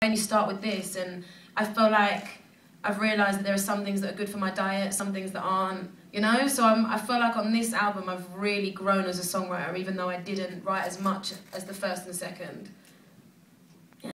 only start with this, and I feel like I've realised that there are some things that are good for my diet, some things that aren't, you know? So I feel like on this album I've really grown as a songwriter, even though I didn't write as much as the first and the second.